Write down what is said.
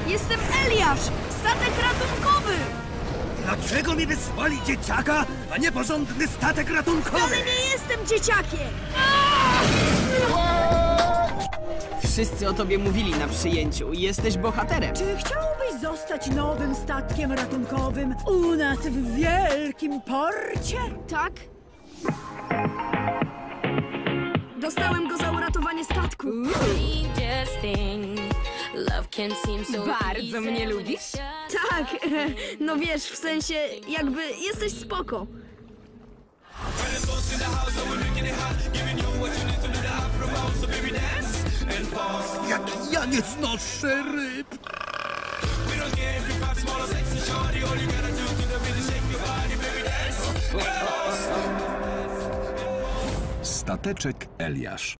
Jestem Eliasz, statek ratunkowy! Dlaczego mi wysłali dzieciaka, a nie porządny statek ratunkowy? Ale nie jestem dzieciakiem! Wszyscy o tobie mówili na przyjęciu. Jesteś bohaterem. Czy chciałbyś zostać nowym statkiem ratunkowym u nas w wielkim porcie? Tak? Dostałem go za uratowanie statku. Bardzo mnie lubisz? Tak, no wiesz, w sensie jakby jesteś spoko. Jak ja nie znoszę ryb! Stateczek Eliasz.